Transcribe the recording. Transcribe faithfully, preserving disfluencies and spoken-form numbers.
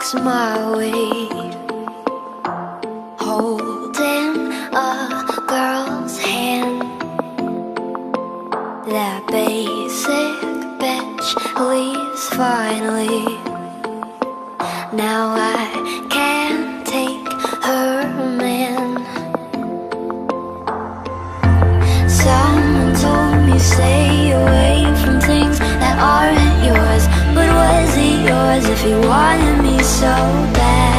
walks my way, holding a girl's hand. That basic bitch leaves finally. Now I can't take her man. Someone told me stay away from things that aren't yours. But was it yours if you wanted me so bad?